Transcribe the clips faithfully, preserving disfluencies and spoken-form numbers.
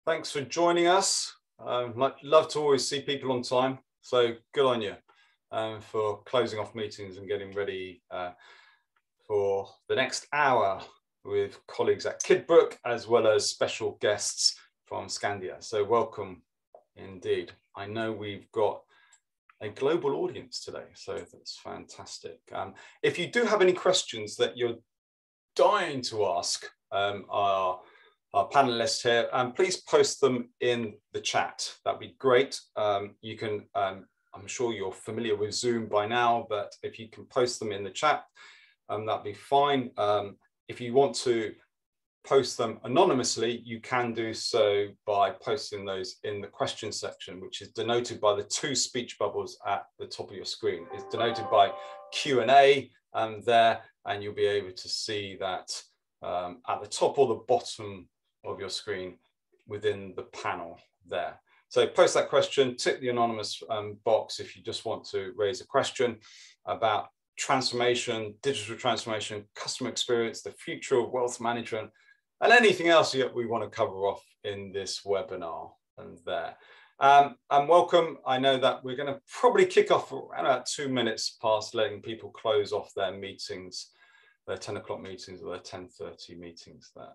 thanks for joining us. Um, love to always see people on time, so good on you um, for closing off meetings and getting ready uh, for the next hour with colleagues at Kidbrooke, as well as special guests from Skandia. So welcome indeed. I know we've got a global audience today, so that's fantastic. Um, if you do have any questions that you're dying to ask um, our, our panelists here, um, please post them in the chat. That'd be great. Um, you can, um, I'm sure you're familiar with Zoom by now, but if you can post them in the chat, um, that'd be fine. Um, if you want to post them anonymously, you can do so by posting those in the question section, which is denoted by the two speech bubbles at the top of your screen. It's denoted by Q and A um, there, and you'll be able to see that um, at the top or the bottom of your screen within the panel there. So post that question, tick the anonymous um, box if you just want to raise a question about transformation, digital transformation, customer experience, the future of wealth management, and anything else that we want to cover off in this webinar and there. Um, and welcome. I know that we're going to probably kick off around about two minutes past letting people close off their meetings, their ten o'clock meetings or their ten thirty meetings there.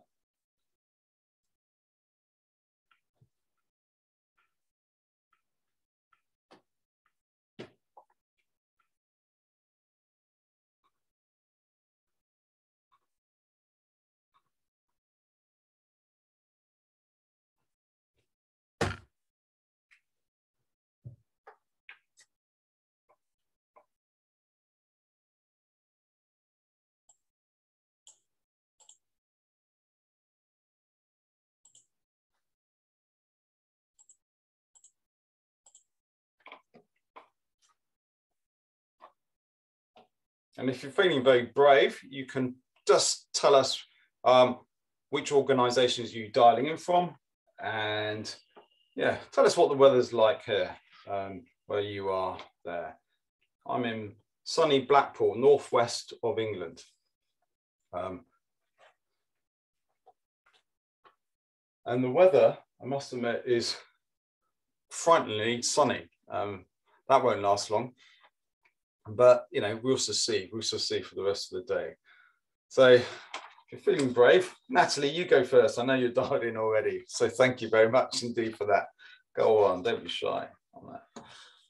And if you're feeling very brave, you can just tell us um, which organizations you're dialing in from. And yeah, tell us what the weather's like here, um, where you are there. I'm in sunny Blackpool, northwest of England. Um, and the weather, I must admit, is frighteningly sunny. Um, that won't last long. But, you know, we'll just see, we'll just see for the rest of the day. So if you're feeling brave, Natalie, you go first. I know you're dialed in already. So thank you very much indeed for that. Go on, don't be shy on that.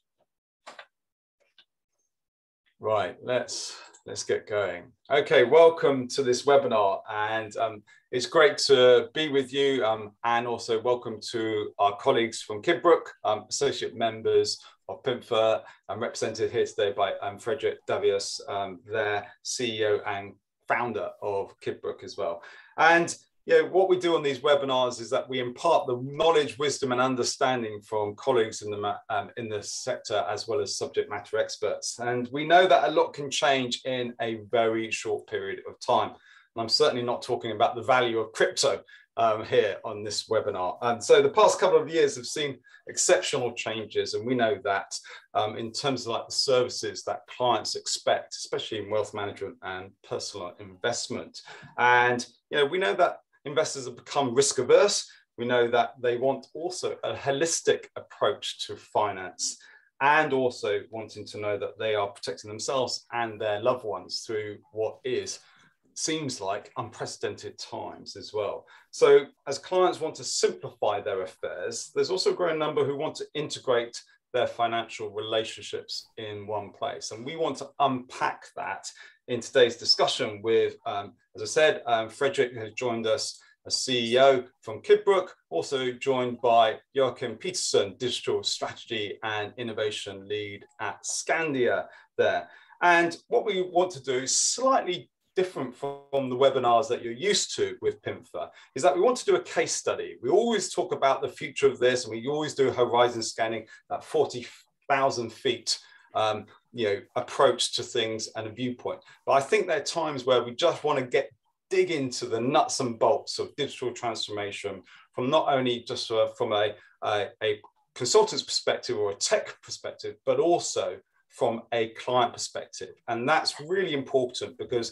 Right, let's, let's get going. Okay, welcome to this webinar. And um, it's great to be with you. Um, and also welcome to our colleagues from Kidbrooke, um, associate members of Pimfa. I'm represented here today by um, Fredrik Daveus, um, their C E O and founder of Kidbrooke as well. And yeah, what we do on these webinars is that we impart the knowledge, wisdom, and understanding from colleagues in the um, in the sector, as well as subject matter experts. And we know that a lot can change in a very short period of time. And I'm certainly not talking about the value of crypto um, here on this webinar. And so the past couple of years have seen exceptional changes. And we know that um, in terms of like the services that clients expect, especially in wealth management and personal investment. And, you know, we know that investors have become risk averse. We know that they want also a holistic approach to finance, and also wanting to know that they are protecting themselves and their loved ones through what is seems like unprecedented times as well. So as clients want to simplify their affairs, there's also a growing number who want to integrate their financial relationships in one place. And we want to unpack that in today's discussion with, um, as I said, um, Fredrik has joined us as C E O from Kidbrooke, also joined by Joakim Pettersson, Digital Strategy and Innovation Lead at Skandia there. And what we want to do is slightly different from the webinars that you're used to with Pimfa, is that we want to do a case study. We always talk about the future of this, and we always do horizon scanning, that forty thousand feet um, you know, approach to things and a viewpoint. But I think there are times where we just want to get dig into the nuts and bolts of digital transformation from not only just uh, from a, a, a consultant's perspective or a tech perspective, but also from a client perspective. And that's really important, because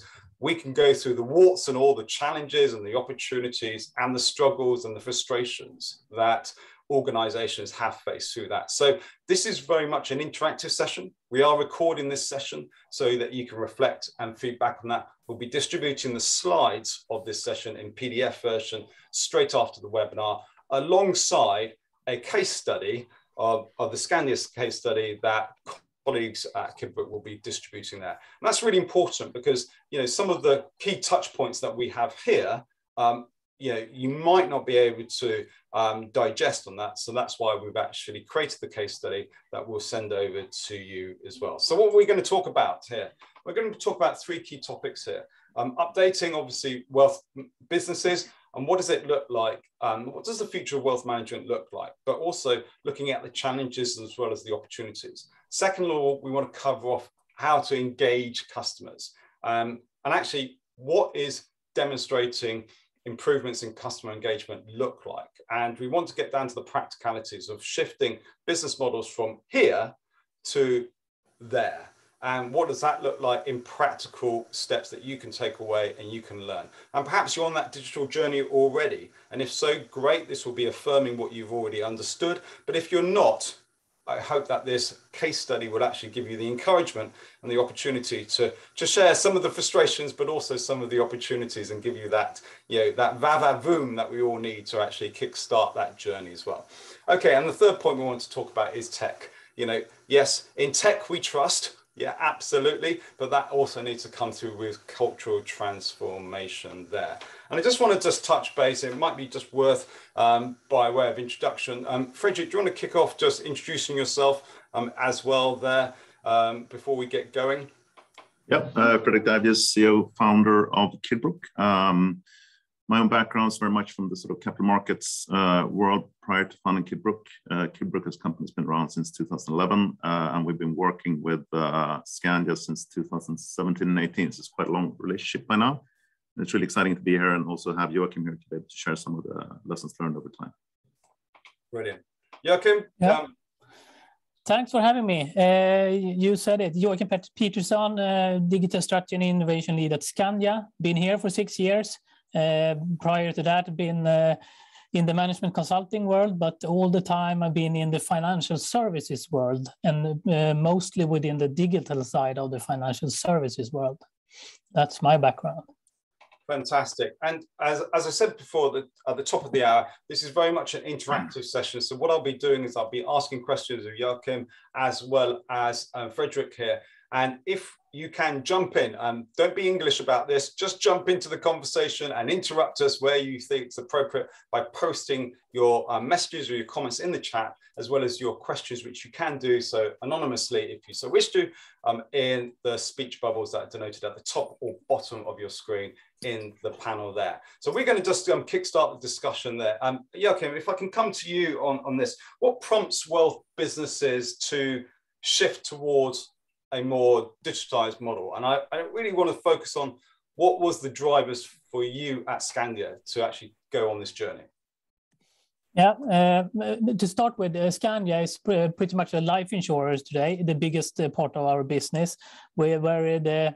we can go through the warts and all the challenges and the opportunities and the struggles and the frustrations that organizations have faced through that. So this is very much an interactive session. We are recording this session so that you can reflect and feedback on that. We'll be distributing the slides of this session in P D F version straight after the webinar, alongside a case study of, of the Skandia case study that colleagues at Kidbrooke will be distributing there. And that's really important because, you know, some of the key touch points that we have here, um, you know, you might not be able to um, digest on that. So that's why we've actually created the case study that we'll send over to you as well. So what we're going to talk about here, we're going to talk about three key topics here. Um, updating, obviously, wealth businesses, and what does it look like? Um, what does the future of wealth management look like? But also looking at the challenges as well as the opportunities. Second of all, we want to cover off how to engage customers. Um, and actually, what is demonstrating improvements in customer engagement look like? And we want to get down to the practicalities of shifting business models from here to there. And what does that look like in practical steps that you can take away and you can learn? And perhaps you're on that digital journey already. And if so, great, this will be affirming what you've already understood. But if you're not, I hope that this case study will actually give you the encouragement and the opportunity to, to share some of the frustrations, but also some of the opportunities, and give you that, you know, that va-va-voom that we all need to actually kickstart that journey as well. Okay, and the third point we want to talk about is tech. You know, yes, in tech we trust. Yeah, absolutely. But that also needs to come through with cultural transformation there. And I just want to just touch base. It might be just worth, um, by way of introduction. Um, Fredrik, do you want to kick off just introducing yourself um, as well there um, before we get going? Yep, uh, Fredrik Daveus, C E O, founder of Kidbrooke. Um, My own background is very much from the sort of capital markets uh, world prior to founding Kidbrooke. Uh, Kidbrooke as a company has been around since two thousand eleven, uh, and we've been working with uh, Skandia since two thousand seventeen and eighteen. So it's quite a long relationship by now. And it's really exciting to be here and also have Joakim here today to share some of the lessons learned over time. Brilliant. Joakim? Yeah. Um, Thanks for having me. Uh, you said it, Joakim Pettersson, uh, Digital Strategy and Innovation Lead at Skandia. Been here for six years. Uh, prior to that, been uh, in the management consulting world, but all the time I've been in the financial services world, and uh, mostly within the digital side of the financial services world. That's my background. Fantastic. And as, as I said before, that at the top of the hour, this is very much an interactive session. So what I'll be doing is I'll be asking questions of Joakim as well as um, Fredrik here. And if you can jump in, um, don't be English about this, just jump into the conversation and interrupt us where you think it's appropriate by posting your uh, messages or your comments in the chat, as well as your questions, which you can do so anonymously if you so wish to, um, in the speech bubbles that are denoted at the top or bottom of your screen in the panel there. So we're going to just um, kickstart the discussion there. Um, Joakim, if I can come to you on, on this, what prompts wealth businesses to shift towards a more digitized model? And I, I really want to focus on what was the drivers for you at Skandia to actually go on this journey? Yeah, uh, to start with, uh, Skandia is pr pretty much a life insurer today, the biggest uh, part of our business, where, where the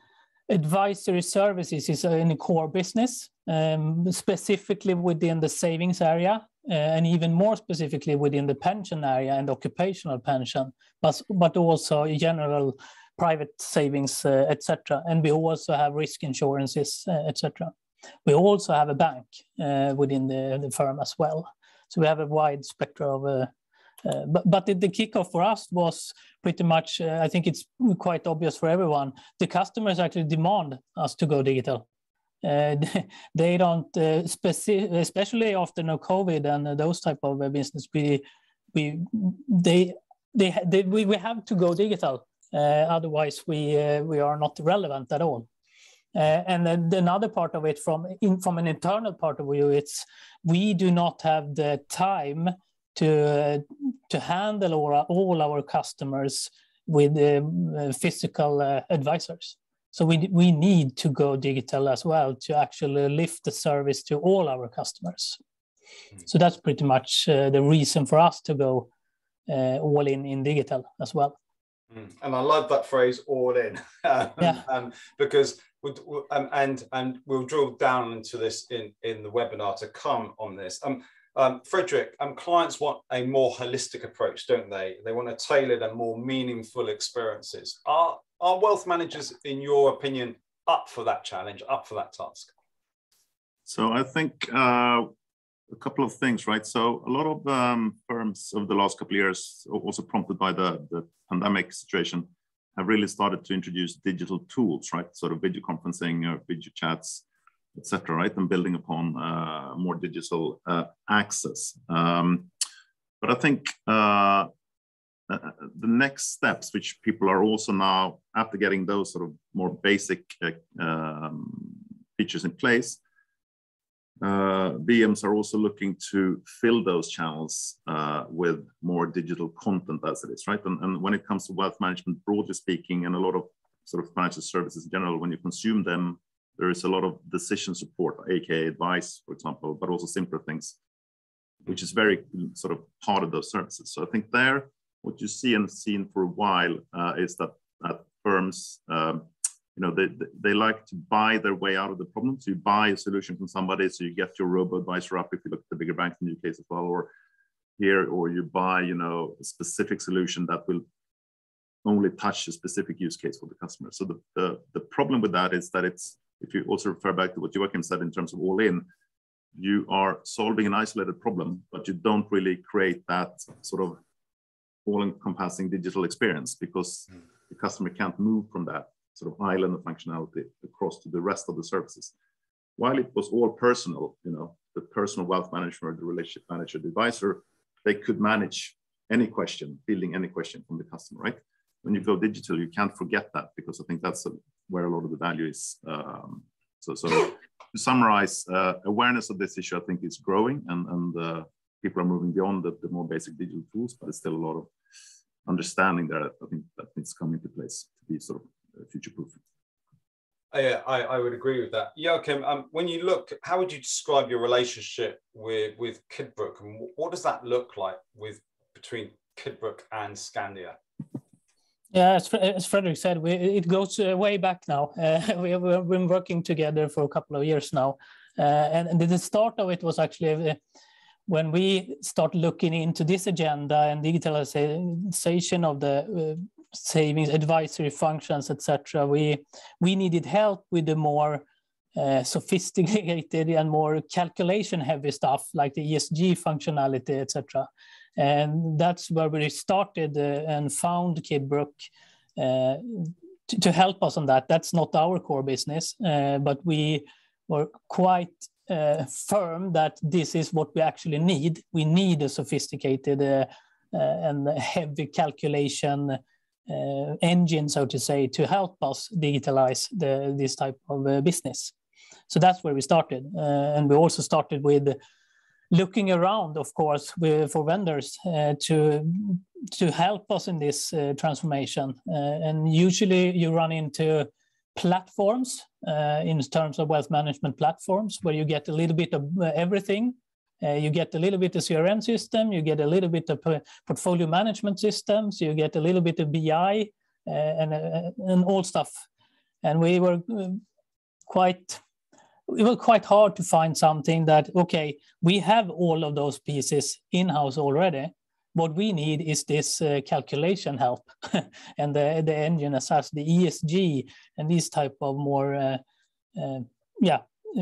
advisory services is in the core business, um, specifically within the savings area. Uh, and even more specifically within the pension area and occupational pension, but, but also general private savings, uh, et cetera. And we also have risk insurances, uh, et cetera. We also have a bank uh, within the, the firm as well. So we have a wide spectrum of, uh, uh, but, but the, the kickoff for us was pretty much, uh, I think it's quite obvious for everyone, the customers actually demand us to go digital. Uh, they don't, uh, speci especially after no COVID and uh, those type of uh, business. We, we, they, they, they, we, we have to go digital. Uh, otherwise, we, uh, we are not relevant at all. Uh, and then another part of it, from in, from an internal part of view, it's we do not have the time to uh, to handle all our, all our customers with um, uh, physical uh, advisors. So we, we need to go digital as well to actually lift the service to all our customers. Mm. So that's pretty much uh, the reason for us to go uh, all in in digital as well. Mm. And I love that phrase, all in, um, yeah. um, because would, um, and and we'll drill down into this in in the webinar to come on this. Um, um, Fredrik, um, clients want a more holistic approach, don't they? They want to tailor and more meaningful experiences. Are are wealth managers, in your opinion, up for that challenge, up for that task? So I think uh, a couple of things, right? So a lot of um, firms over the last couple of years, also prompted by the, the pandemic situation, have really started to introduce digital tools, right? Sort of video conferencing, or video chats, et cetera, right? And building upon uh, more digital uh, access. Um, but I think uh, uh, the next steps, which people are also now, after getting those sort of more basic uh, um, features in place, Uh, B Ms are also looking to fill those channels uh, with more digital content as it is, right? And, and when it comes to wealth management, broadly speaking, and a lot of sort of financial services in general, when you consume them, there is a lot of decision support, aka advice, for example, but also simpler things, which is very sort of part of those services. So I think there, what you see and seen for a while uh, is that, that firms, um, you know, they, they like to buy their way out of the problem. So you buy a solution from somebody, so you get your robo-advisor up if you look at the bigger banks in the U K as well, or here, or you buy, you know, a specific solution that will only touch a specific use case for the customer. So the, the, the problem with that is that it's, if you also refer back to what Joakim said in terms of all in, you are solving an isolated problem, but you don't really create that sort of all-encompassing digital experience, because mm. the customer can't move from that sort of island of functionality across to the rest of the services. While it was all personal, you know, the personal wealth manager, the relationship manager, the advisor, they could manage any question, fielding any question from the customer, right? When you go digital, you can't forget that, because I think that's a, where a lot of the value is. Um, so, so to summarize, uh, awareness of this issue, I think, is growing, and, and uh, people are moving beyond the, the more basic digital tools, but it's still a lot of understanding there. I think that needs to come into place to be sort of future-proof. Yeah, I, I would agree with that. Joakim, um, when you look, how would you describe your relationship with, with Kidbrooke, and what does that look like with between Kidbrooke and Skandia? Yeah, as, as Fredrik said, we, it goes uh, way back now. Uh, we have we've been working together for a couple of years now. Uh, and, and the start of it was actually uh, when we start looking into this agenda and digitalization of the uh, savings advisory functions, et cetera. We we needed help with the more uh, sophisticated and more calculation-heavy stuff like the E S G functionality, et cetera. And that's where we started uh, and found Kidbrooke uh, to, to help us on that. That's not our core business, uh, but we were quite uh, firm that this is what we actually need. We need a sophisticated uh, uh, and heavy calculation Uh, engine, so to say, to help us digitalize the, this type of uh, business. So that's where we started. Uh, and we also started with looking around, of course, with, for vendors uh, to, to help us in this uh, transformation. Uh, and usually you run into platforms uh, in terms of wealth management platforms, where you get a little bit of everything. Uh, you get a little bit of C R M system, you get a little bit of portfolio management systems, you get a little bit of B I uh, and, uh, and all stuff. And we were quite, it was quite hard to find something that, okay, we have all of those pieces in-house already. What we need is this uh, calculation help and the, the engine as such, the E S G and these type of more, uh, uh, yeah,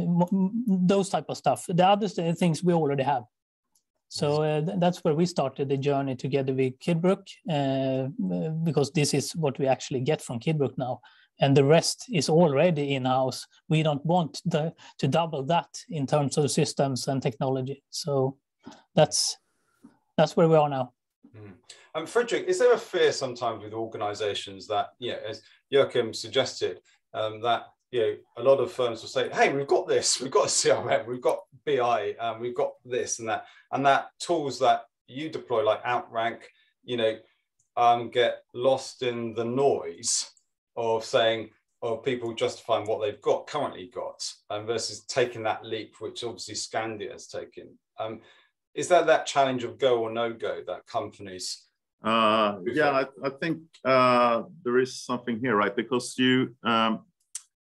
those type of stuff. The other things we already have. So uh, th that's where we started the journey together with Kidbrooke, uh, because this is what we actually get from Kidbrooke now. And the rest is already in-house. We don't want the, to double that in terms of systems and technology. So that's that's where we are now. Mm. Um, Fredrik, is there a fear sometimes with organizations that, yeah, as Joakim suggested, um, that you know, a lot of firms will say, hey, we've got this, we've got a C R M, we've got B I, um, we've got this and that, and that tools that you deploy like Outrank, you know, um, get lost in the noise of saying, of people justifying what they've got, currently got, um, versus taking that leap, which obviously Skandia has taken. Um, is that that challenge of go or no go that companies? Uh, yeah, I, I think uh, there is something here, right? Because you, um,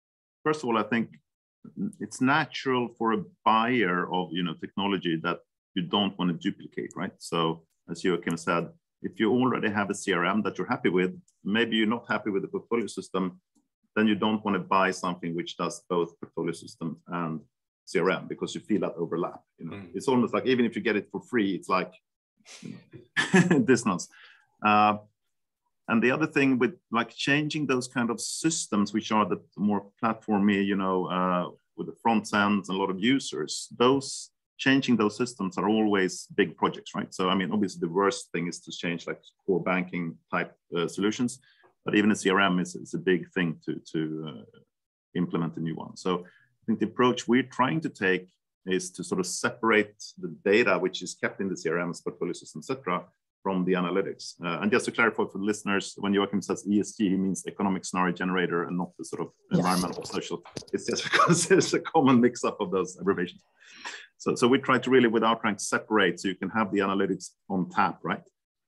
first of all, I think it's natural for a buyer of you know technology that you don't want to duplicate, right? So as Joakim said, if you already have a C R M that you're happy with, maybe you're not happy with the portfolio system, then you don't want to buy something which does both portfolio system and C R M because you feel that overlap. You know, mm. It's almost like even if you get it for free, it's like you know, dissonance. Uh, and the other thing with like changing those kind of systems, which are the more platformy, you know, uh, with the front ends and a lot of users, those changing those systems are always big projects, right? So I mean, obviously the worst thing is to change like core banking type uh, solutions, but even a C R M is, is a big thing to to uh, implement a new one. So I think the approach we're trying to take is to sort of separate the data which is kept in the C R Ms, portfolio system, et cetera, from the analytics. Uh, and just to clarify for the listeners, when Joakim says E S G, he means economic scenario generator and not the sort of yes. environmental, social. It's just because there's a common mix-up of those abbreviations. So, so we try to really, without trying to separate, so you can have the analytics on tap, right?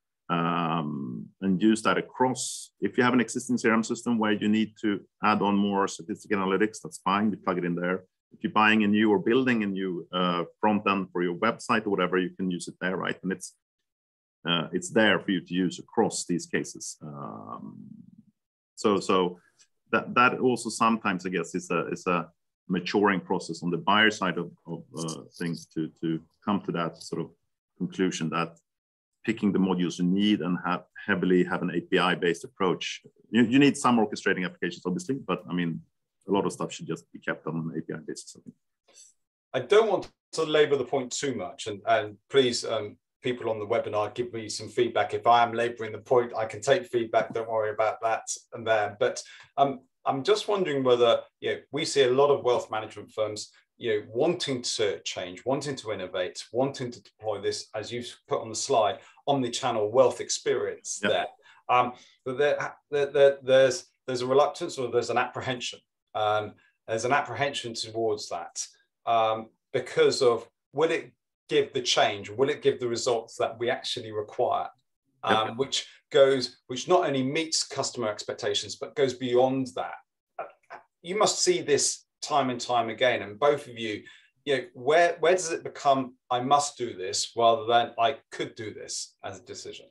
Um, and use that across. If you have an existing C R M system where you need to add on more statistical analytics, that's fine, you plug it in there. If you're buying a new or building a new uh, front end for your website or whatever, you can use it there, right? And it's uh, it's there for you to use across these cases. Um, so so that that also sometimes, I guess, is a is a maturing process on the buyer side of, of uh, things to to come to that sort of conclusion that picking the modules you need and have heavily have an A P I-based approach. You, you need some orchestrating applications, obviously, but I mean, a lot of stuff should just be kept on an A P I basis, I think. I don't want to labor the point too much, and, and please, um, people on the webinar, give me some feedback. If I am laboring the point, I can take feedback, don't worry about that and there. But um, I'm just wondering whether, you know, we see a lot of wealth management firms, you know, wanting to change, wanting to innovate, wanting to deploy this, as you've put on the slide, omni-channel wealth experience yep. there. Um, but there, there, there, there's, there's a reluctance or there's an apprehension. Um, there's an apprehension towards that um, because of, will it give the change? Will it give the results that we actually require? Um, yep. Which goes, which not only meets customer expectations, but goes beyond that. You must see this time and time again, and both of you, you know, where where does it become I must do this rather than I could do this as a decision?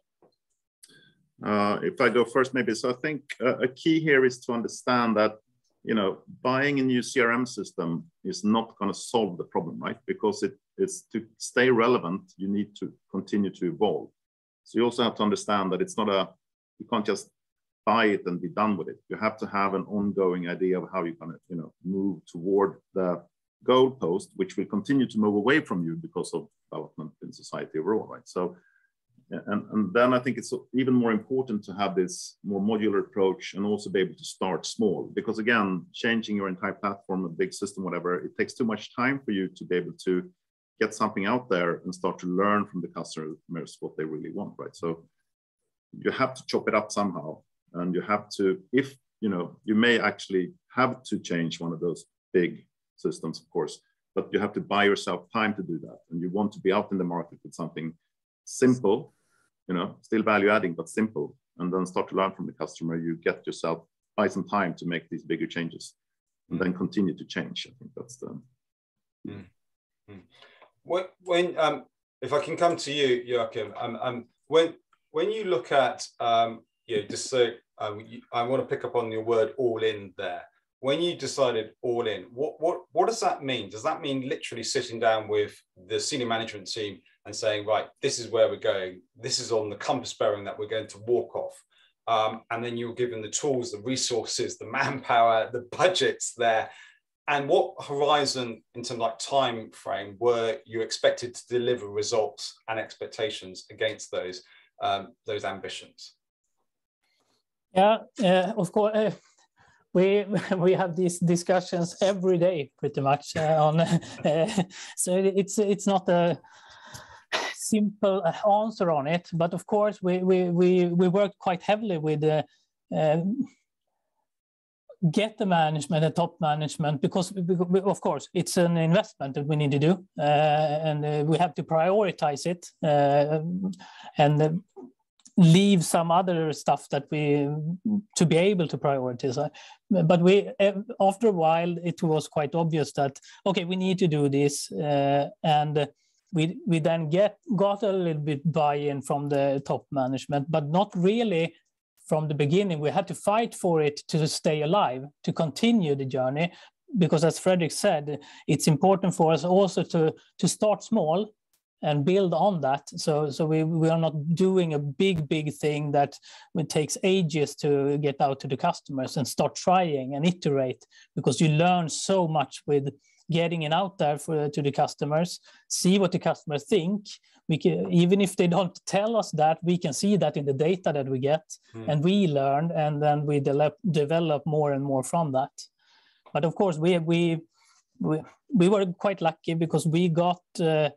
Uh, if I go first, maybe. So I think uh, a key here is to understand that, you know, buying a new C R M system is not going to solve the problem, right? Because it is to stay relevant, you need to continue to evolve. So you also have to understand that it's not a, you can't just buy it and be done with it. You have to have an ongoing idea of how you're going to, you know, move toward the goalpost, which will continue to move away from you because of development in society overall, right? So, and, and then I think it's even more important to have this more modular approach and also be able to start small, because again, changing your entire platform, a big system, whatever, it takes too much time for you to be able to get something out there and start to learn from the customers what they really want, right? So you have to chop it up somehow. And you have to, if, you know, you may actually have to change one of those big systems, of course, but you have to buy yourself time to do that. And you want to be out in the market with something simple, you know, still value adding, but simple, and then start to learn from the customer. You get yourself, buy some time to make these bigger changes and then continue to change. I think that's the... Mm. Mm. When, when um, if I can come to you, Joakim, um, um, when, when you look at, um, yeah, just so um, you, I want to pick up on your word all in there. When you decided all in, what, what, what does that mean? Does that mean literally sitting down with the senior management team and saying, right, this is where we're going. This is on the compass bearing that we're going to walk off. Um, and then you're given the tools, the resources, the manpower, the budgets there. And what horizon in terms of like time frame were you expected to deliver results and expectations against those, um, those ambitions? Yeah, uh, of course, uh, we we have these discussions every day, pretty much. Uh, on uh, so it's it's not a simple answer on it, but of course we we we we worked quite heavily with uh, uh, get the management, the top management, because we, of course it's an investment that we need to do, uh, and uh, we have to prioritize it, uh, and. Uh, leave some other stuff that we to be able to prioritize. But we, after a while, it was quite obvious that okay, we need to do this, uh, and we we then get got a little bit buy-in from the top management, but not really from the beginning. We had to fight for it to stay alive, to continue the journey, because as Fredrik said, it's important for us also to to start small and build on that. So, so we, we are not doing a big, big thing that it takes ages to get out to the customers, and start trying and iterate, because you learn so much with getting it out there for, to the customers, see what the customers think. We can, even if they don't tell us that, we can see that in the data that we get, mm. and we learn, and then we de- develop more and more from that. But of course, we, we, we, we were quite lucky because we got uh,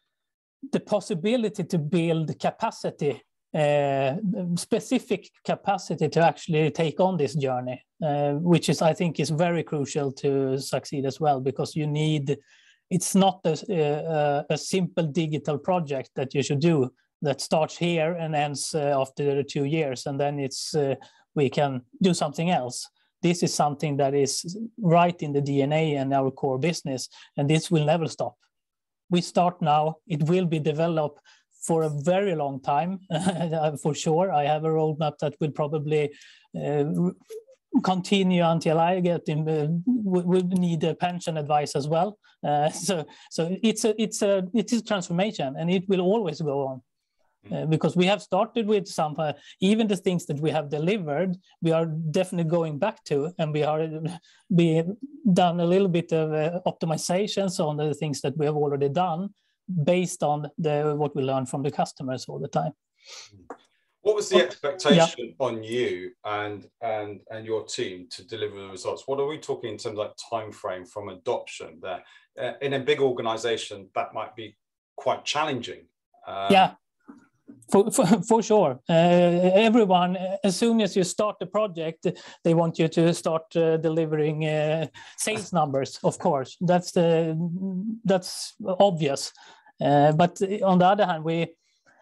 the possibility to build capacity, uh, specific capacity to actually take on this journey, uh, which is, I think, is very crucial to succeed as well, because you need, it's not a, a, a simple digital project that you should do that starts here and ends uh, after two years, and then it's uh, we can do something else. This is something that is right in the D N A and our core business, and this will never stop. We start now, it will be developed for a very long time, for sure. I have a roadmap that will probably uh, continue until I get in, uh, we need a pension advice as well. Uh, so so it's a, it's a, it is transformation, and it will always go on. Uh, because we have started with some, uh, even the things that we have delivered, we are definitely going back to, and we are be done a little bit of uh, optimizations on the things that we have already done, based on the what we learn from the customers all the time. What was the expectation yeah. on you and and and your team to deliver the results? What are we talking in terms of like time frame from adoption? There, uh, in a big organization, that might be quite challenging. Um, yeah. For, for, for sure. Uh, everyone, as soon as you start the project, they want you to start uh, delivering uh, sales numbers, of course. That's, the, that's obvious. Uh, but on the other hand, we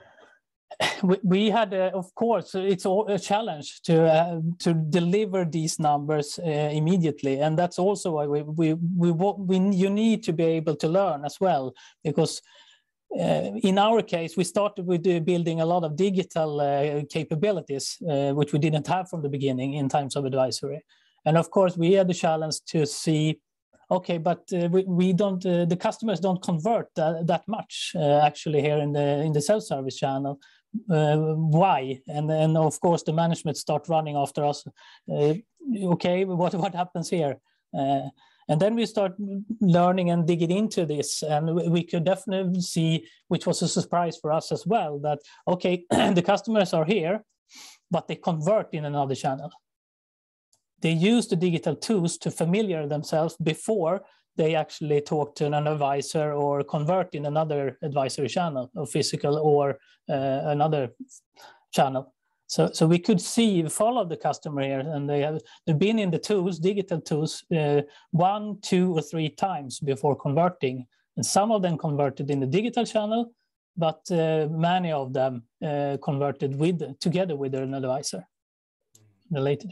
we, we had, uh, of course, it's a challenge to uh, to deliver these numbers uh, immediately. And that's also why we, we, we, we, you need to be able to learn as well, because Uh, in our case, we started with uh, building a lot of digital uh, capabilities, uh, which we didn't have from the beginning in times of advisory. And of course, we had the challenge to see, okay, but uh, we, we don't, uh, the customers don't convert that, that much uh, actually here in the in the self-service channel. Uh, why? And then of course the management start running after us. Uh, okay, what what happens here? Uh, And then we start learning and digging into this, and we could definitely see, which was a surprise for us as well, that, okay, the customers are here, but they convert in another channel. They use the digital tools to familiar themselves before they actually talk to an advisor or convert in another advisory channel, or physical or uh, another channel. So, so we could see, follow the customer here, and they have they've been in the tools, digital tools, uh, one, two, or three times before converting, and some of them converted in the digital channel, but uh, many of them uh, converted with together with an advisor. Related.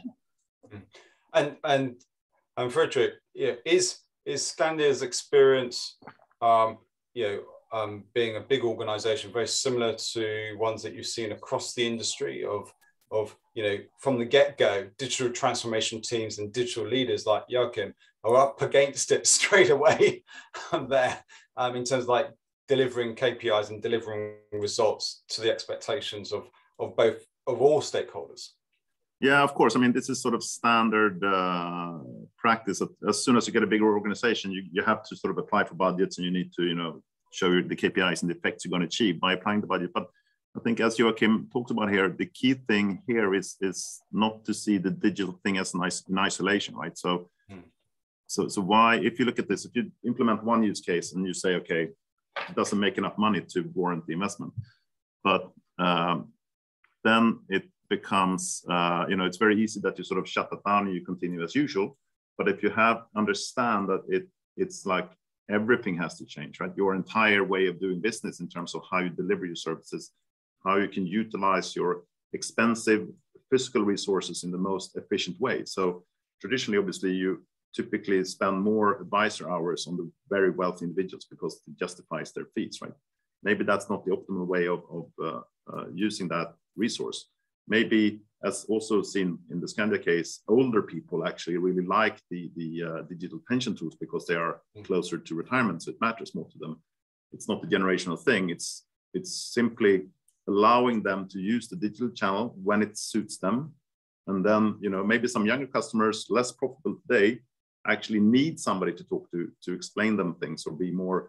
And and and Fredrik, yeah, is is Skandia's experience, um, you know, Um, being a big organization, very similar to ones that you've seen across the industry of, of you know, from the get-go, digital transformation teams and digital leaders like Joakim are up against it straight away there um, in terms of like delivering K P Is and delivering results to the expectations of, of both, of all stakeholders. Yeah, of course. I mean, this is sort of standard uh, practice. As soon as you get a bigger organization, you, you have to sort of apply for budgets, and you need to, you know, show you the K P Is and the effects you're going to achieve by applying the budget. But I think, as Joakim talked about here, the key thing here is, is not to see the digital thing as nice in isolation, right? So, hmm. so, so why, if you look at this, if you implement one use case and you say, okay, it doesn't make enough money to warrant the investment, but um, then it becomes, uh, you know, it's very easy that you sort of shut it down and you continue as usual. But if you have understand that it, it's like, everything has to change, right? Your entire way of doing business in terms of how you deliver your services, how you can utilize your expensive physical resources in the most efficient way. So traditionally, obviously, you typically spend more advisor hours on the very wealthy individuals because it justifies their fees, right? Maybe that's not the optimal way of, of uh, uh, using that resource. Maybe, as also seen in the Skandia case, older people actually really like the, the uh, digital pension tools because they are closer to retirement, so it matters more to them. It's not a generational thing. It's, it's simply allowing them to use the digital channel when it suits them. And then, you know, maybe some younger customers, less profitable today, actually need somebody to talk to, to explain them things or be more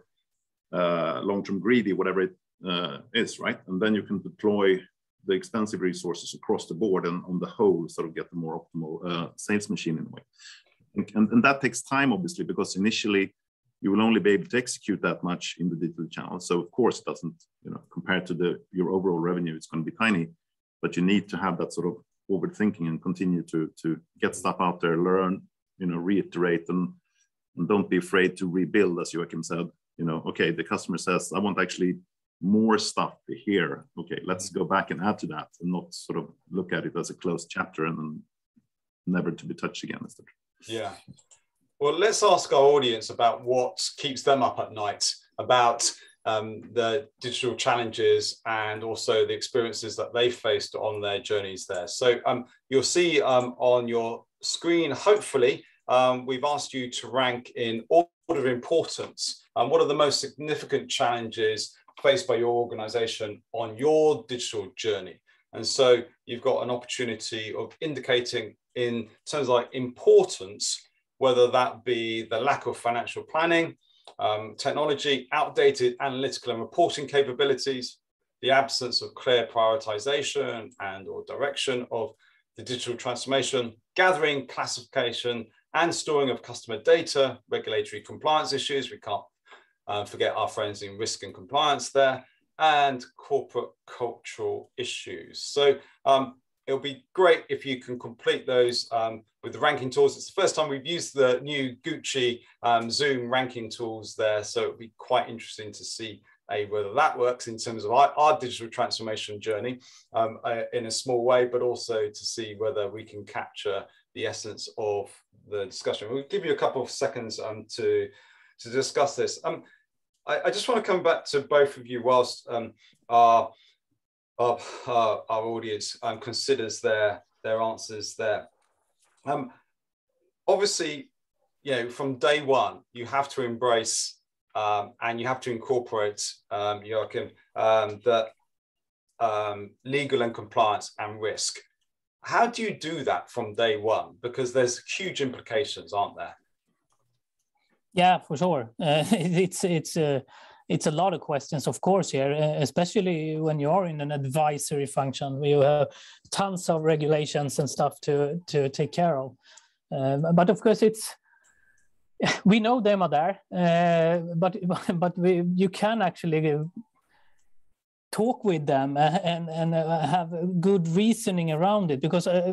uh, long-term greedy, whatever it uh, is, right? And then you can deploy the expensive resources across the board and on the whole sort of get the more optimal uh, sales machine in a way. And, and, and that takes time, obviously, because initially you will only be able to execute that much in the digital channel. So of course it doesn't, you know, compared to the your overall revenue, it's going to be tiny, but you need to have that sort of overthinking and continue to, to get stuff out there, learn, you know, reiterate, and, and don't be afraid to rebuild, as Joakim said. You know, okay, the customer says, I want actually more stuff here. Okay, let's go back and add to that and not sort of look at it as a closed chapter and then never to be touched again. Yeah. Well, let's ask our audience about what keeps them up at night, about um, the digital challenges and also the experiences that they faced on their journeys there. So um, you'll see um, on your screen, hopefully, um, we've asked you to rank in order of importance. Um, what are the most significant challenges faced by your organization on your digital journey? And so you've got an opportunity of indicating in terms of like importance, whether that be the lack of financial planning, um, technology, outdated analytical and reporting capabilities, the absence of clear prioritization and or direction of the digital transformation, gathering, classification, and storing of customer data, regulatory compliance issues. We can't uh, forget our friends in risk and compliance there, and corporate cultural issues. So um, it'll be great if you can complete those um, with the ranking tools. It's the first time we've used the new Gucci um, Zoom ranking tools there. So it'll be quite interesting to see a, whether that works in terms of our, our digital transformation journey um, uh, in a small way, but also to see whether we can capture the essence of the discussion. We'll give you a couple of seconds um, to, to discuss this. Um, I, I just want to come back to both of you whilst um, our, our, our, our audience um, considers their, their answers there. Um, obviously, you know, from day one, you have to embrace um, and you have to incorporate, um, Joakim, um, that um, legal and compliance and risk. How do you do that from day one? Because there's huge implications, aren't there? Yeah, for sure. Uh, it's it's uh, it's a lot of questions, of course, here, especially when you are in an advisory function where you have tons of regulations and stuff to to take care of. Um, but of course, it's we know them are there, uh, but but we you can actually talk with them and and have good reasoning around it, because uh,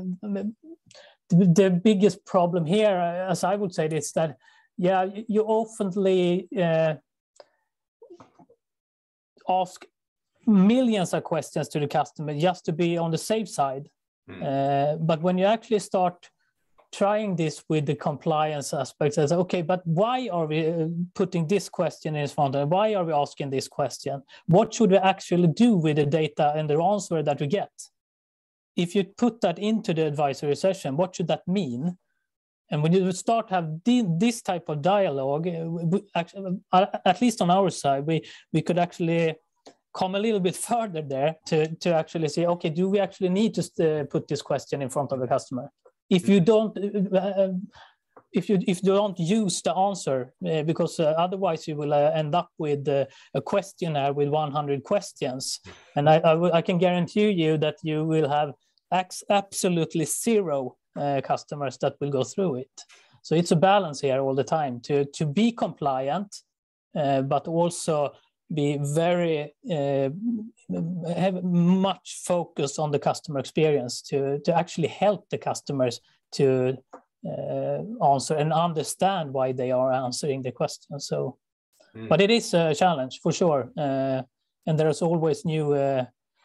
the biggest problem here, as I would say, is that yeah, you oftenly uh, ask millions of questions to the customer just to be on the safe side. Mm. Uh, but when you actually start trying this with the compliance aspects, as okay, but why are we putting this question in front of them? Why are we asking this question? What should we actually do with the data and the answer that we get? If you put that into the advisory session, what should that mean? And when you start have this type of dialogue, we actually, at least on our side, we, we could actually come a little bit further there to, to actually say, okay, do we actually need to put this question in front of the customer? If you don't, uh, if you if you don't use the answer, uh, because uh, otherwise you will uh, end up with uh, a questionnaire with one hundred questions, and I, I, I can guarantee you that you will have absolutely zero uh, customers that will go through it. So it's a balance here all the time to to be compliant, uh, but also be very uh, have much focus on the customer experience to to actually help the customers to uh, answer and understand why they are answering the question. So, mm. but it is a challenge for sure, uh, and there's always new uh,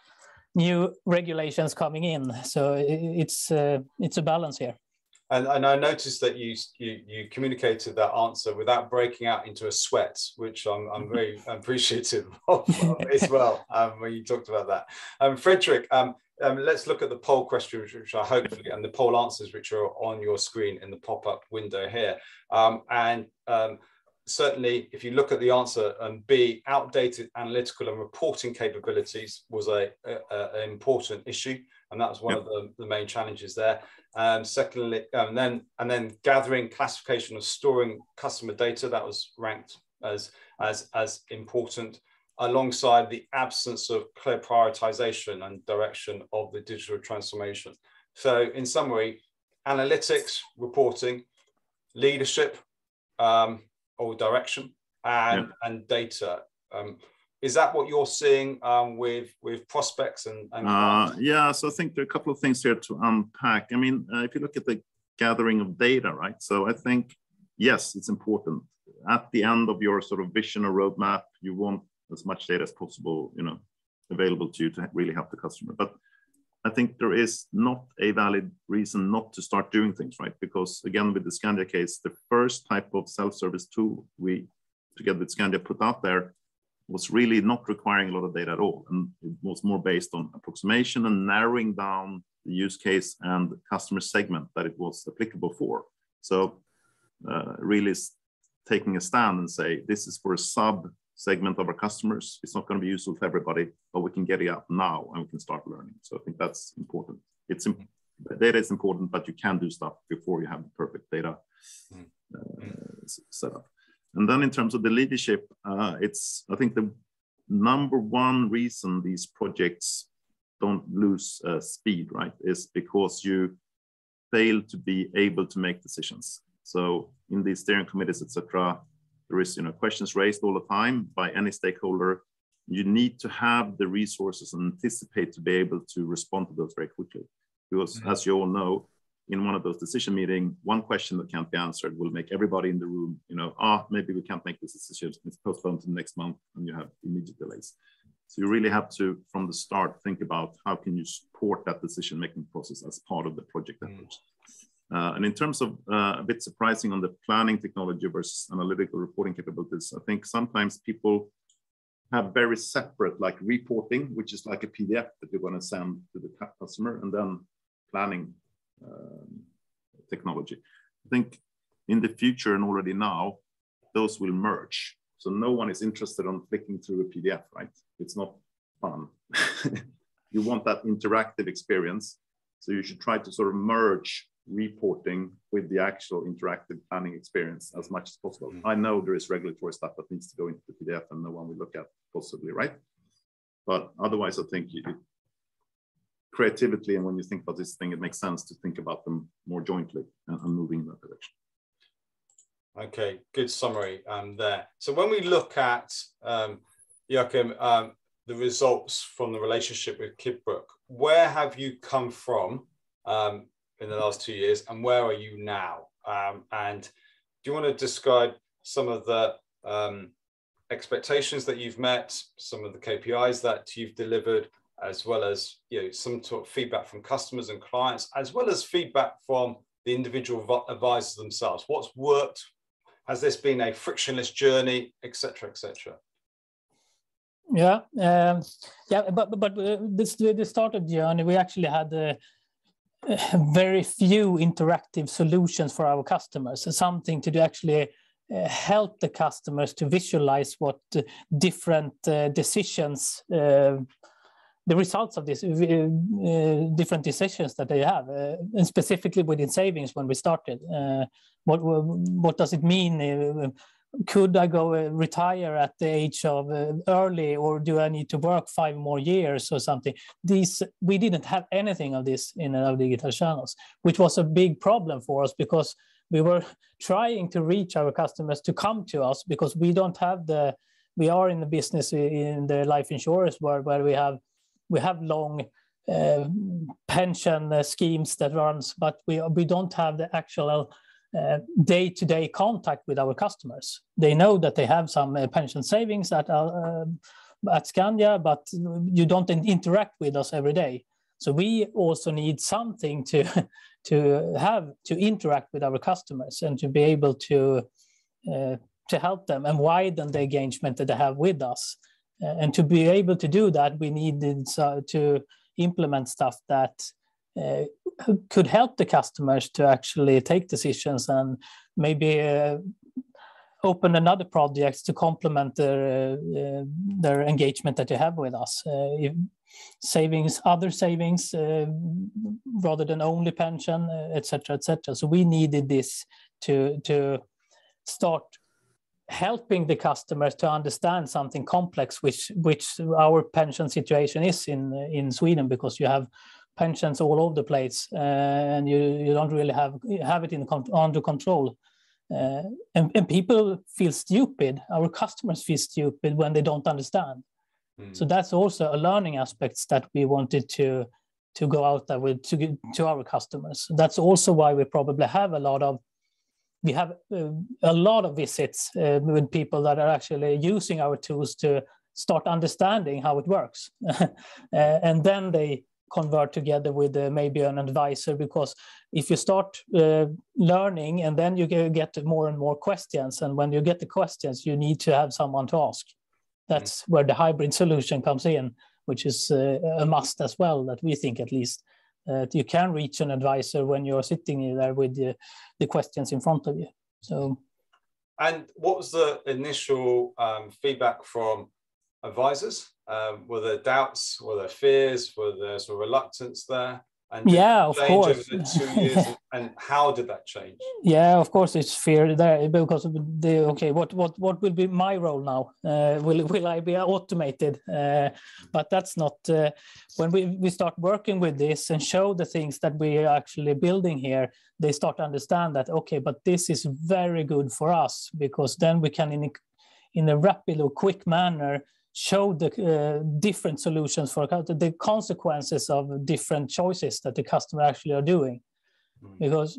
new regulations coming in. So it's uh, it's a balance here. And, and I noticed that you, you you communicated that answer without breaking out into a sweat, which I'm, I'm very appreciative of, of as well, um, when you talked about that. Um, Fredrik, um, um, let's look at the poll questions, which are hopefully, and the poll answers, which are on your screen in the pop-up window here. Um, and um, certainly, if you look at the answer, um, B, outdated analytical and reporting capabilities was a, a, a an important issue. And that was one yep. of the, the main challenges there. Um, secondly, and then and then gathering, classification, and storing customer data, that was ranked as as as important, alongside the absence of clear prioritization and direction of the digital transformation. So, in summary, analytics, reporting, leadership, um, or direction, and yep. and data. Um, Is that what you're seeing um, with with prospects and, and uh, yeah, so I think there are a couple of things here to unpack. I mean, uh, if you look at the gathering of data, right? So I think, yes, it's important. At the end of your sort of vision or roadmap, you want as much data as possible, you know, available to you to really help the customer. But I think there is not a valid reason not to start doing things, right? Because again, with the Skandia case, the first type of self-service tool we, together with Skandia, put out there was really not requiring a lot of data at all. And it was more based on approximation and narrowing down the use case and the customer segment that it was applicable for. So uh, really taking a stand and say, this is for a sub segment of our customers. It's not going to be useful for everybody, but we can get it out now and we can start learning. So I think that's important. It's data is important, but you can do stuff before you have the perfect data uh, set up. And then in terms of the leadership, uh, it's, I think the number one reason these projects don't lose uh, speed, right, is because you fail to be able to make decisions. So in these steering committees, et cetera, there is, you know, questions raised all the time by any stakeholder. You need to have the resources and anticipate to be able to respond to those very quickly. Because mm-hmm. as you all know, in one of those decision meetings, one question that can't be answered will make everybody in the room, you know, ah, maybe we can't make this decision, it's postponed to the next month, and you have immediate delays. So you really have to, from the start, think about how can you support that decision-making process as part of the project effort. Mm. Uh, and in terms of uh, a bit surprising on the planning technology versus analytical reporting capabilities, I think sometimes people have very separate, like reporting, which is like a P D F that you're going to send to the customer, and then planning Um, technology. I think in the future and already now, those will merge. So no one is interested on flicking through a P D F, right? It's not fun. You want that interactive experience. So you should try to sort of merge reporting with the actual interactive planning experience as much as possible. Mm-hmm. I know there is regulatory stuff that needs to go into the P D F and no one will look at possibly, right? But otherwise, I think you, creatively, and when you think about this thing, it makes sense to think about them more jointly and, and moving in that direction. Okay, good summary um, there. So when we look at, um, Joakim, um, the results from the relationship with Kidbrooke, where have you come from um, in the last two years and where are you now? Um, and do you want to describe some of the um, expectations that you've met, some of the K P Is that you've delivered, as well as, you know, some sort of feedback from customers and clients, as well as feedback from the individual advisors themselves? What's worked? Has this been a frictionless journey, et cetera, et cetera? Yeah, um, yeah, but but this the start of the journey, we actually had uh, very few interactive solutions for our customers. So something to do actually uh, help the customers to visualize what uh, different uh, decisions. Uh, the results of these uh, uh, different decisions that they have, uh, and specifically within savings when we started. Uh, what, what does it mean? Uh, could I go uh, retire at the age of uh, early, or do I need to work five more years or something? These, we didn't have anything of this in our digital channels, which was a big problem for us because we were trying to reach our customers to come to us because we don't have the, we are in the business in the life insurance where, where we have We have long uh, pension uh, schemes that runs, but we we don't have the actual uh, day-to-day contact with our customers. They know that they have some uh, pension savings that are uh, at Skandia, but you don't interact with us every day. So we also need something to to have to interact with our customers and to be able to uh, to help them and widen the engagement that they have with us. Uh, and to be able to do that, we needed uh, to implement stuff that uh, could help the customers to actually take decisions and maybe uh, open another projects to complement their uh, their engagement that you have with us. Uh, if savings, other savings, uh, rather than only pension, et cetera, et cetera. So we needed this to to start helping the customers to understand something complex, which which our pension situation is in in Sweden, because you have pensions all over the place, uh, and you you don't really have have it in under control. Uh, and, and people feel stupid. Our customers feel stupid when they don't understand. Mm. So that's also a learning aspects that we wanted to to go out there with to to our customers. That's also why we probably have a lot of we have uh, a lot of visits uh, with people that are actually using our tools to start understanding how it works, uh, and then they convert together with uh, maybe an advisor, because if you start uh, learning and then you get more and more questions, and when you get the questions, you need to have someone to ask. That's mm. where the hybrid solution comes in, which is uh, a must as well, that we think at least. Uh, you can reach an advisor when you're sitting there with the, the questions in front of you. So, and what was the initial um, feedback from advisors? Um, were there doubts? Were there fears? Were there sort of reluctance there? And did yeah, that of change course. over the two years? and, and how did that change? Yeah, of course, it's fear there, because of the okay. What what what will be my role now? Uh, will will I be automated? Uh, but that's not uh, when we we start working with this and show the things that we are actually building here. They start to understand that okay, but this is very good for us, because then we can in a, in a rapid or quick manner show the uh, different solutions for the consequences of different choices that the customer actually are doing. Mm. Because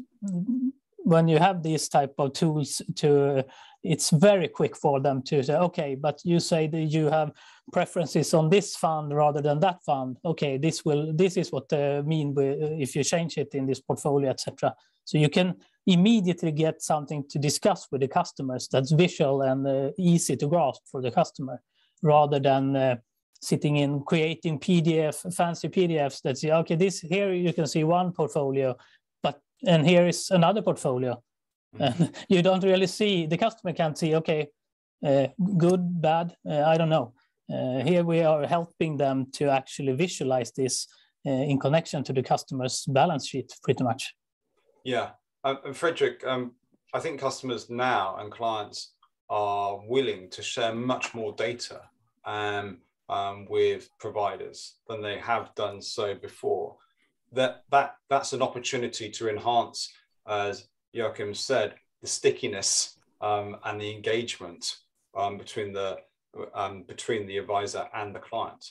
when you have these type of tools, to uh, it's very quick for them to say, okay, but you say that you have preferences on this fund rather than that fund. Okay, this will this is what they mean if you change it in this portfolio, et cetera. So you can immediately get something to discuss with the customers that's visual and uh, easy to grasp for the customer, rather than uh, sitting in creating P D F, fancy P D Fs that say, okay, this here you can see one portfolio, but and here is another portfolio. Mm-hmm. And you don't really see, the customer can't see, okay, uh, good, bad, uh, I don't know. Uh, here we are helping them to actually visualize this uh, in connection to the customer's balance sheet, pretty much. Yeah, um, and Fredrik, um, I think customers now and clients are willing to share much more data um, um, with providers than they have done so before. That that that's an opportunity to enhance, as Joakim said, the stickiness um, and the engagement um, between the um, between the advisor and the client.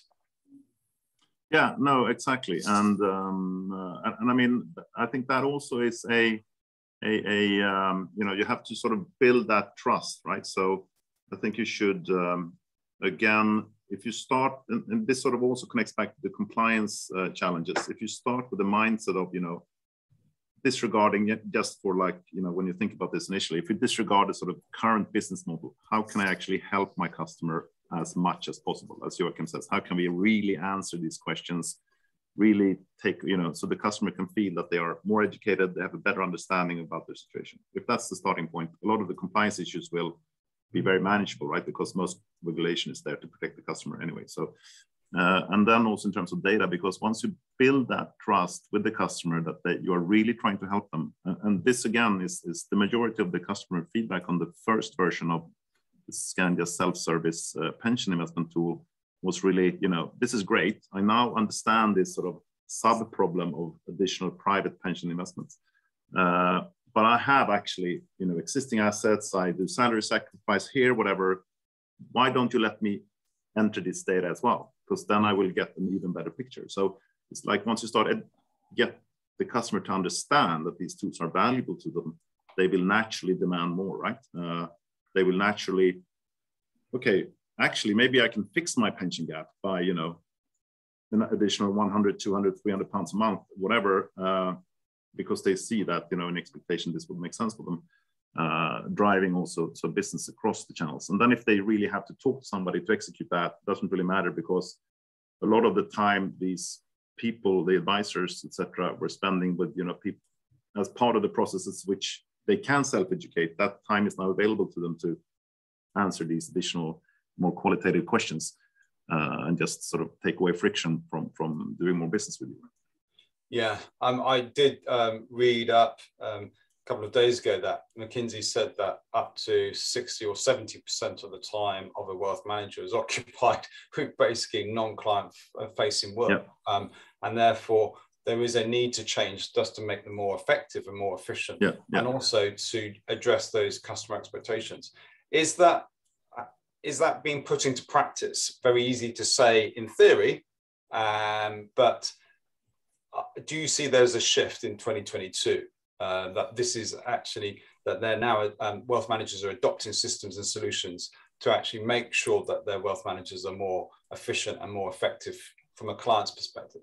Yeah, no, exactly, and um, uh, and, and I mean, I think that also is a a, a um, you know, you have to sort of build that trust, right? So I think you should um, again, if you start, and, and this sort of also connects back to the compliance uh, challenges. If you start with the mindset of, you know, disregarding it just for like, you know, when you think about this initially, if you disregard the sort of current business model, how can I actually help my customer as much as possible? As Joakim says, how can we really answer these questions, really take, you know, so the customer can feel that they are more educated, they have a better understanding about their situation. If that's the starting point, a lot of the compliance issues will be very manageable, right? Because most regulation is there to protect the customer anyway. So, uh, and then also in terms of data, because once you build that trust with the customer that they, you are really trying to help them, and, and this again is, is the majority of the customer feedback on the first version of the Skandia self-service uh, pension investment tool was really, you know, this is great. I now understand this sort of sub-problem of additional private pension investments. Uh, but I have actually, you know, existing assets, I do salary sacrifice here, whatever. Why don't you let me enter this data as well? Because then I will get an even better picture. So it's like once you start ed- get the customer to understand that these tools are valuable to them, they will naturally demand more, right? Uh, they will naturally, okay, actually, maybe I can fix my pension gap by, you know, an additional one hundred, two hundred, three hundred pounds a month, whatever, uh, because they see that, you know, an expectation this would make sense for them, uh, driving also so business across the channels. And then if they really have to talk to somebody to execute that, it doesn't really matter, because a lot of the time these people, the advisors, et cetera, were spending with, you know, people as part of the processes which they can self-educate. That time is now available to them to answer these additional, more qualitative questions, uh, and just sort of take away friction from, from doing more business with you. Yeah, um, I did um, read up um, a couple of days ago that McKinsey said that up to sixty or seventy percent of the time of a wealth manager is occupied with basically non-client facing work. Yep. Um, and therefore, there is a need to change just to make them more effective and more efficient, yeah, yeah. and also to address those customer expectations. Is that, is that being put into practice? Very easy to say in theory, um, but do you see there's a shift in twenty twenty-two uh, that this is actually, that they're now, um, wealth managers are adopting systems and solutions to actually make sure that their wealth managers are more efficient and more effective from a client's perspective?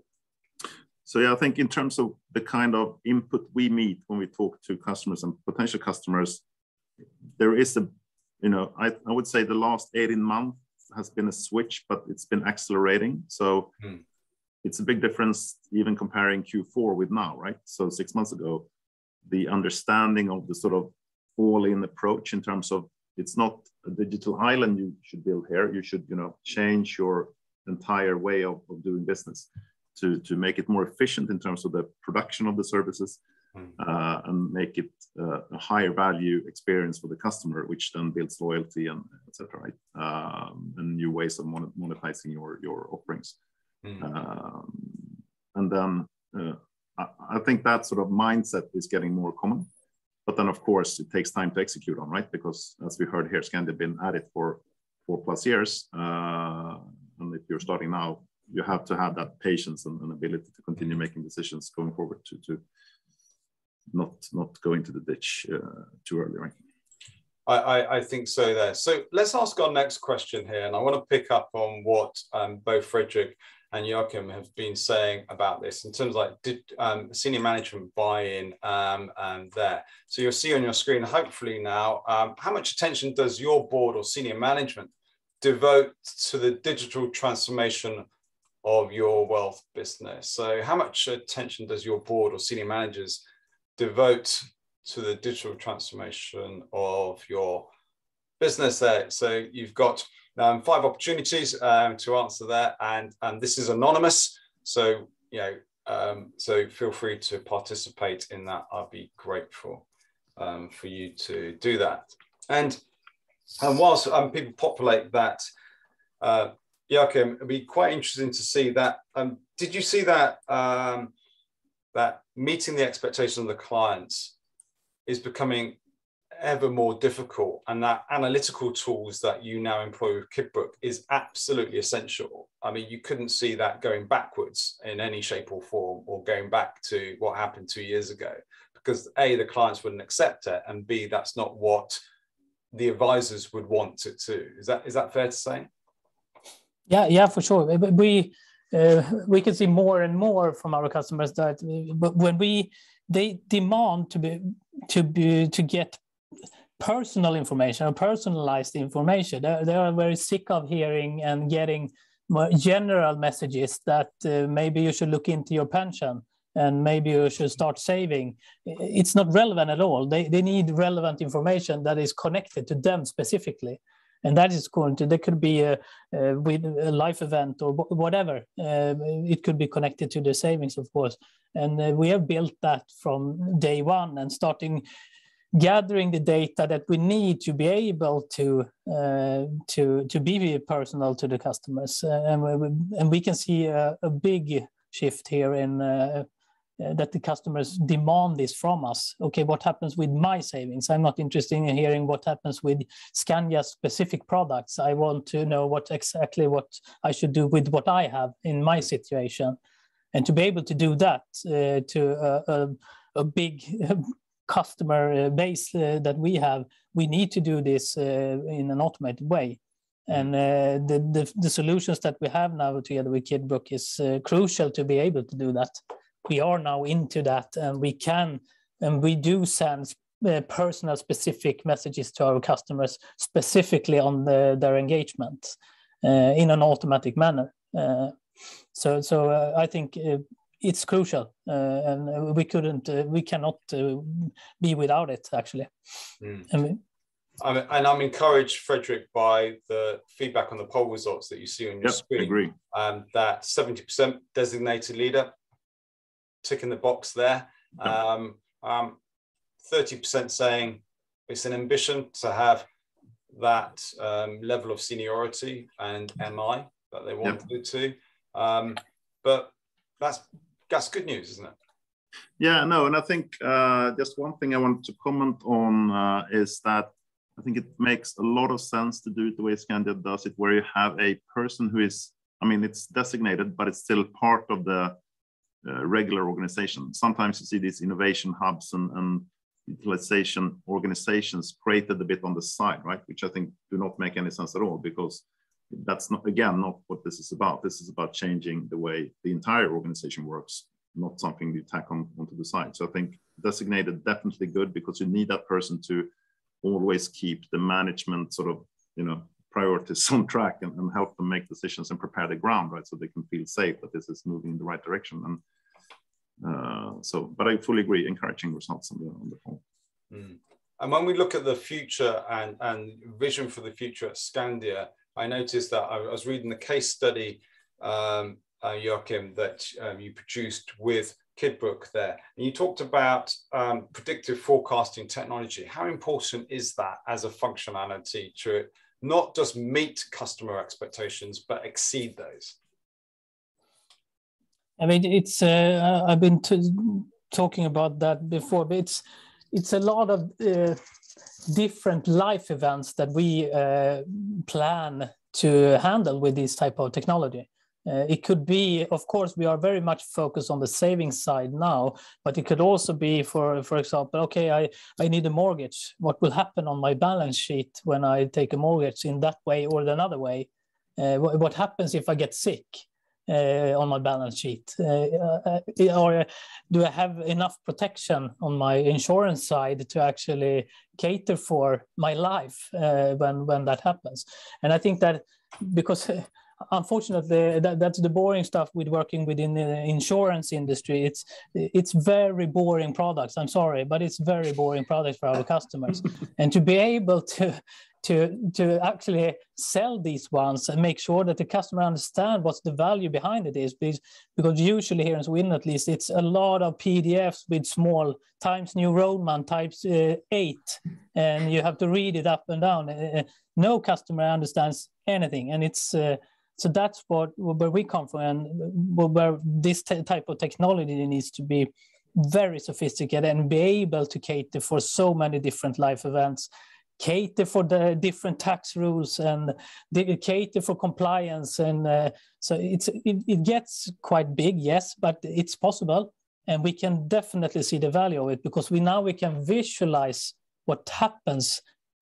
So yeah, I think in terms of the kind of input we meet when we talk to customers and potential customers, there is a, you know, I, I would say the last eighteen months has been a switch, but it's been accelerating. So hmm. it's a big difference even comparing Q four with now, right? So six months ago, the understanding of the sort of all-in approach in terms of it's not a digital island you should build here. You should, you know, change your entire way of, of doing business to, to make it more efficient in terms of the production of the services, mm. uh, and make it uh, a higher value experience for the customer, which then builds loyalty and et cetera, right? Um, and new ways of monetizing your, your offerings. Mm. Um, and then uh, I, I think that sort of mindset is getting more common. But then, of course, it takes time to execute on, right? Because as we heard here, Skandia have been at it for four plus years. Uh, and if you're starting now, you have to have that patience and, and ability to continue making decisions going forward to, to not, not go into the ditch uh, too early, right? I, I, I think so there. So let's ask our next question here. And I want to pick up on what um, both Fredrik and Joakim have been saying about this in terms of like did, um, senior management buy-in um, and there. So you'll see on your screen, hopefully now, um, how much attention does your board or senior management devote to the digital transformation of your wealth business? So how much attention does your board or senior managers devote to the digital transformation of your business there? So you've got um, five opportunities um, to answer that, and, and this is anonymous. So, you know, um, so feel free to participate in that. I'd be grateful um, for you to do that. And, and whilst um, people populate that, uh, Joakim, it'd be quite interesting to see that. Um, did you see that um, that meeting the expectations of the clients is becoming ever more difficult, and that analytical tools that you now employ with Kidbrooke is absolutely essential? I mean, you couldn't see that going backwards in any shape or form, or going back to what happened two years ago, because A, the clients wouldn't accept it, and B, that's not what the advisors would want it to. Is that is that fair to say? Yeah, yeah, for sure. We uh, we can see more and more from our customers that when we they demand to be to be to get personal information or personalized information. They, they are very sick of hearing and getting more general messages that uh, maybe you should look into your pension and maybe you should start saving. It's not relevant at all. They they need relevant information that is connected to them specifically. And that is going to, there could be a, a, with a life event or whatever. Uh, it could be connected to the savings, of course. And uh, we have built that from day one and starting gathering the data that we need to be able to uh, to to be personal to the customers. Uh, and, we, and we can see a, a big shift here in uh, Uh, that the customers demand this from us. Okay, what happens with my savings? I'm not interested in hearing what happens with Skandia's specific products. I want to know what exactly what I should do with what I have in my situation. And to be able to do that uh, to a, a, a big customer base uh, that we have, we need to do this uh, in an automated way. And uh, the, the the solutions that we have now together with Kidbrooke is uh, crucial to be able to do that. We are now into that, and we can, and we do send uh, personal specific messages to our customers specifically on the, their engagement uh, in an automatic manner. Uh, so so uh, I think uh, it's crucial, uh, and we couldn't, uh, we cannot uh, be without it actually. Mm. I mean, I'm, and I'm encouraged, Fredrik, by the feedback on the poll results that you see on your yep, screen. Agree. Um, that seventy percent designated leader, ticking the box there. Yep. Um, um, thirty percent saying it's an ambition to have that um, level of seniority and M I that they wanted yep. to. Um, but that's that's good news, isn't it? Yeah, no, and I think uh, just one thing I want to comment on uh, is that I think it makes a lot of sense to do it the way Skandia does it, where you have a person who is, I mean, it's designated, but it's still part of the uh, regular organization. Sometimes you see these innovation hubs and, and utilization organizations created a bit on the side, right? Which I think do not make any sense at all, because that's not, again, not what this is about. This is about changing the way the entire organization works, not something you tack on onto the side. So I think designated definitely good, because you need that person to always keep the management sort of, you know, priorities on track and, and help them make decisions and prepare the ground, right? So they can feel safe that this is moving in the right direction. And uh, so, but I fully agree, encouraging results on the, on the phone. Mm. And when we look at the future and, and vision for the future at Skandia, I noticed that I was reading the case study, um, uh, Joakim, that um, you produced with Kidbrooke there, and you talked about um, predictive forecasting technology. How important is that as a functionality to not just meet customer expectations, but exceed those? I mean, it's, uh, I've been t talking about that before, but it's, it's a lot of uh, different life events that we uh, plan to handle with this type of technology. Uh, it could be, of course, we are very much focused on the savings side now, but it could also be, for for example, okay, I, I need a mortgage. What will happen on my balance sheet when I take a mortgage in that way or another way? Uh, what, what happens if I get sick uh, on my balance sheet? Uh, uh, or do I have enough protection on my insurance side to actually cater for my life uh, when, when that happens? And I think that because... Unfortunately, that, that's the boring stuff with working within the insurance industry. It's it's very boring products. I'm sorry, but it's very boring products for our customers. And to be able to to to actually sell these ones and make sure that the customer understand what's the value behind it is, because because usually here in Sweden, at least, it's a lot of P D Fs with small Times New Roman types uh, eight, and you have to read it up and down. Uh, no customer understands anything, and it's. Uh, So that's what where we come from, and where this type of technology needs to be very sophisticated and be able to cater for so many different life events, cater for the different tax rules, and cater for compliance. And uh, so it's it, it gets quite big, yes, but it's possible, and we can definitely see the value of it, because we now we can visualize what happens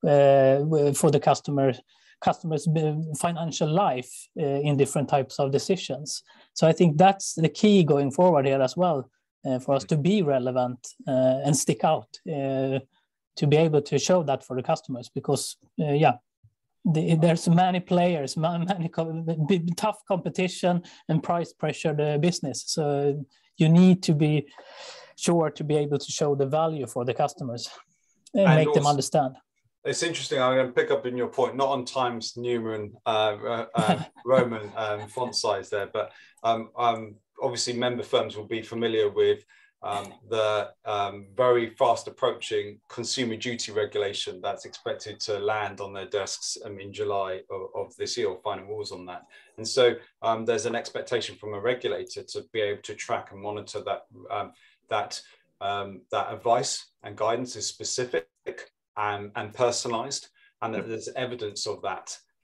uh, for the customer. Customers' financial life uh, in different types of decisions. So I think that's the key going forward here as well, uh, for us to be relevant uh, and stick out, uh, to be able to show that for the customers, because uh, yeah, the, there's many players, many tough competition and price pressure the business. So you need to be sure to be able to show the value for the customers and, and make also them understand. It's interesting. I'm going to pick up in your point, not on Times New uh, uh, Roman um, font size there, but um, um, obviously member firms will be familiar with um, the um, very fast approaching consumer duty regulation that's expected to land on their desks um, in July of, of this year, or final rules on that. And so um, there's an expectation from a regulator to be able to track and monitor that um, that um, that advice and guidance is specific And, and personalized, and that there's evidence of that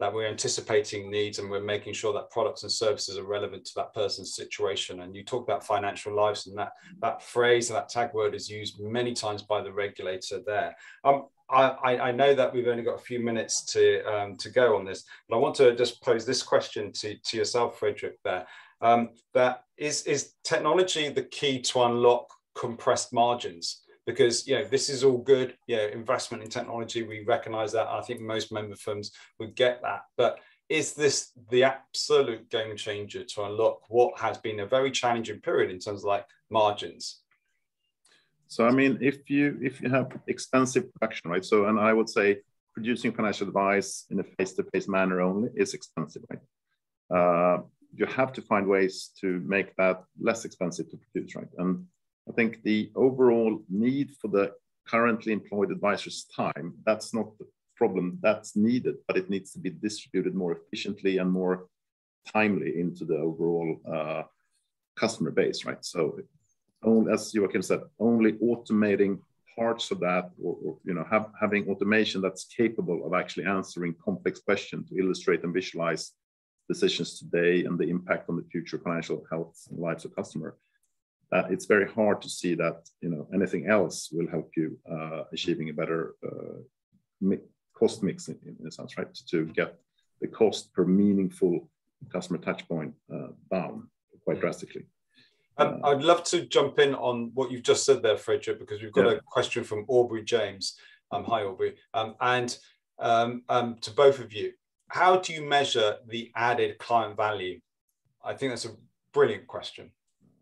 that we're anticipating needs and we're making sure that products and services are relevant to that person's situation. And you talk about financial lives, and that, that phrase and that tag word is used many times by the regulator there. Um, I, I know that we've only got a few minutes to, um, to go on this, but I want to just pose this question to, to yourself, Fredrik, there. Um, that is, is technology the key to unlock compressed margins? Because, you know, this is all good, you know, investment in technology, we recognize that. I think most member firms would get that. But is this the absolute game changer to unlock what has been a very challenging period in terms of like margins? So, I mean, if you if you have expensive production, right? So, and I would say producing financial advice in a face-to-face manner only is expensive, right? Uh, you have to find ways to make that less expensive to produce, right? And I think the overall need for the currently employed advisor's time, that's not the problem that's needed, but it needs to be distributed more efficiently and more timely into the overall uh, customer base, right? So, only, as Joakim said, only automating parts of that, or, or you know, have, having automation that's capable of actually answering complex questions to illustrate and visualize decisions today and the impact on the future financial health and lives of customer. Uh, it's very hard to see that, you know, anything else will help you uh, achieving a better uh, mi cost mix in, in a sense, right? To get the cost per meaningful customer touch point uh, down quite drastically. Um, uh, I'd love to jump in on what you've just said there, Fredrik, because we've got yeah. a question from Aubrey James. Um, hi, Aubrey. Um, and um, um, to both of you, how do you measure the added client value? I think that's a brilliant question.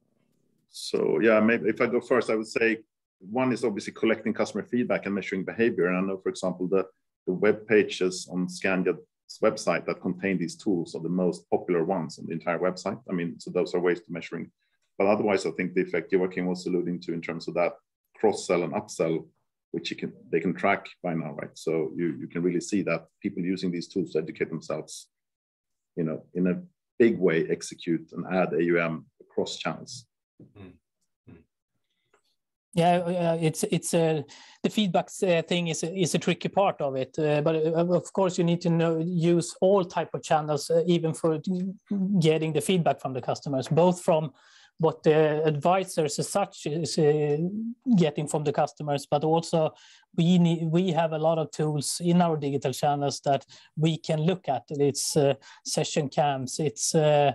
So yeah, maybe if I go first, I would say one is obviously collecting customer feedback and measuring behavior. And I know, for example, the, the web pages on Skandia's website that contain these tools are the most popular ones on the entire website. I mean, so those are ways to measuring. But otherwise, I think the effect Joakim was alluding to in terms of that cross-sell and upsell, which you can they can track by now, right? So you, you can really see that people using these tools to educate themselves, you know, in a big way, execute and add A U M across channels. Mm-hmm. Yeah, uh, it's it's uh, the feedback uh, thing is a, is a tricky part of it. Uh, but uh, of course, you need to know use all type of channels, uh, even for getting the feedback from the customers, both from what the advisors as such is uh, getting from the customers, but also we need, we have a lot of tools in our digital channels that we can look at. It's uh, session cams, it's uh,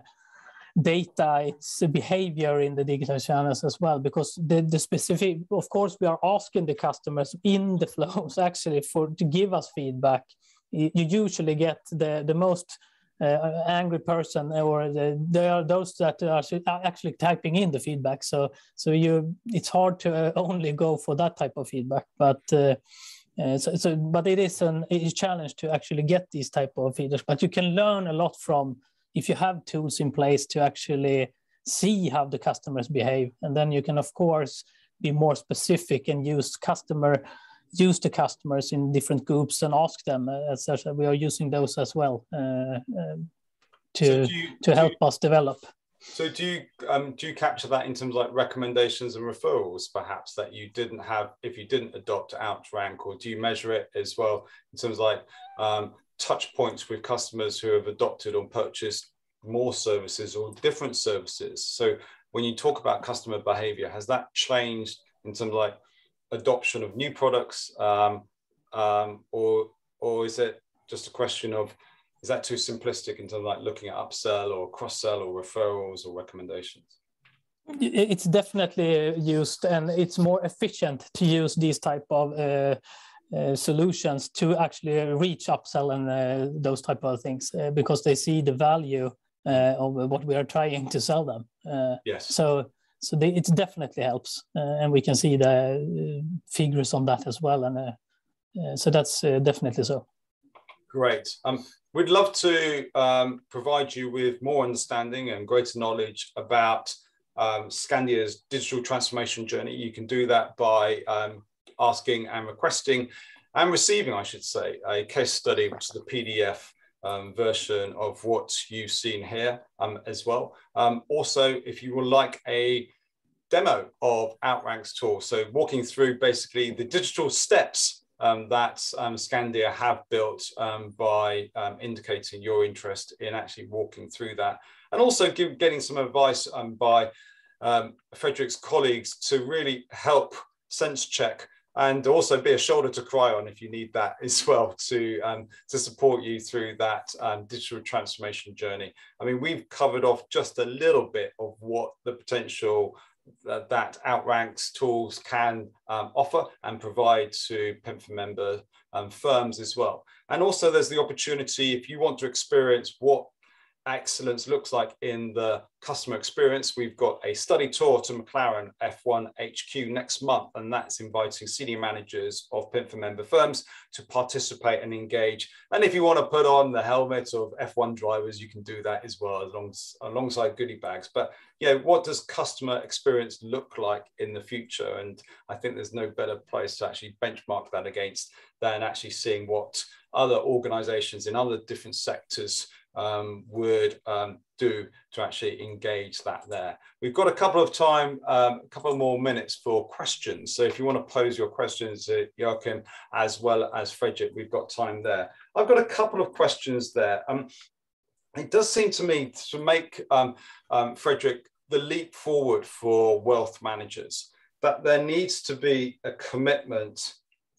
data, it's behavior in the digital channels as well, because the, the specific, of course, we are asking the customers in the flows actually for to give us feedback. You, you usually get the, the most uh, angry person, or the, there are those that are actually typing in the feedback. So, so you, it's hard to only go for that type of feedback, but uh, Uh, so, so, but it is an, a challenge to actually get these type of feedback. But you can learn a lot from if you have tools in place to actually see how the customers behave, and then you can of course be more specific and use customer, use the customers in different groups and ask them. Uh, as such, we are using those as well uh, uh, to so you, to help you, us develop. So do you um, do you capture that in terms of like recommendations and referrals, perhaps, that you didn't have if you didn't adopt Outrank, or do you measure it as well in terms of like um, touch points with customers who have adopted or purchased more services or different services? So when you talk about customer behavior, has that changed in terms of like adoption of new products, um, um, or or is it just a question of, is that too simplistic in terms of like looking at upsell or cross-sell or referrals or recommendations? It's definitely used, and it's more efficient to use these type of uh, uh, solutions to actually reach upsell and uh, those type of things, uh, because they see the value uh, of what we are trying to sell them. Uh, yes. So, so they, it definitely helps, uh, and we can see the uh, figures on that as well, and uh, uh, so that's uh, definitely so. Great. Um, we'd love to um, provide you with more understanding and greater knowledge about um, Skandia's digital transformation journey. You can do that by um, asking and requesting and receiving, I should say, a case study, which is the P D F um, version of what you've seen here um, as well. Um, also, if you would like a demo of Outrank's tool, so walking through basically the digital steps um, that um, Skandia have built um, by um, indicating your interest in actually walking through that, and also give, getting some advice um, by um, Fredrik's colleagues to really help sense check and also be a shoulder to cry on if you need that as well, to um, to support you through that um, digital transformation journey. I mean, we've covered off just a little bit of what the potential uh, that Outranks tools can um, offer and provide to Pimfa member um, firms as well. And also there's the opportunity, if you want to experience what excellence looks like in the customer experience, we've got a study tour to McLaren F one H Q next month, and that's inviting senior managers of Pimfa member firms to participate and engage. And if you want to put on the helmet of F one drivers, you can do that as well, as long as, alongside goodie bags. But yeah, what does customer experience look like in the future? And I think there's no better place to actually benchmark that against than actually seeing what other organizations in other different sectors Um, would um, do to actually engage that there. We've got a couple of time, um, a couple more minutes for questions. So if you want to pose your questions to Joakim as well as Fredrik, we've got time there. I've got a couple of questions there. Um, it does seem to me to make, um, um, Fredrik, the leap forward for wealth managers, that there needs to be a commitment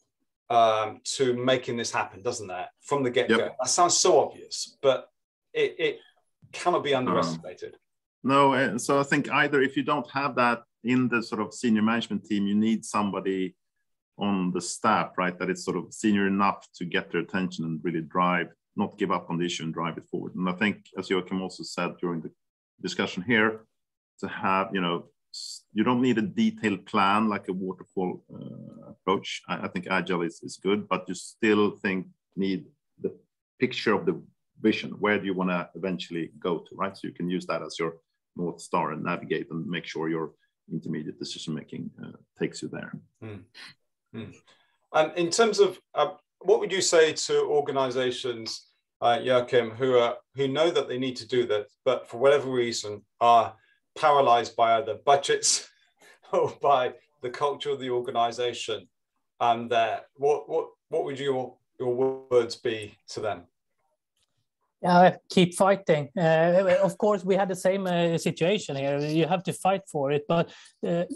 um, to making this happen, doesn't there, from the get-go? Yep. That sounds so obvious, but It, it cannot be underestimated. Um, no, so I think either if you don't have that in the sort of senior management team, you need somebody on the staff, right, that is sort of senior enough to get their attention and really drive, not give up on the issue and drive it forward. And I think, as Joakim also said during the discussion here, to have, you know, you don't need a detailed plan like a waterfall uh, approach. I, I think Agile is, is good, but you still think need the picture of the vision. Where do you want to eventually go to, right? So you can use that as your North Star and navigate and make sure your intermediate decision making uh, takes you there. Mm. Mm. And in terms of uh, what would you say to organizations, uh, Joakim, who are who know that they need to do that, but for whatever reason are paralyzed by either budgets or by the culture of the organization? And there, what what what would your your words be to them? Uh, keep fighting. Uh, of course, we had the same uh, situation here. You have to fight for it, but uh,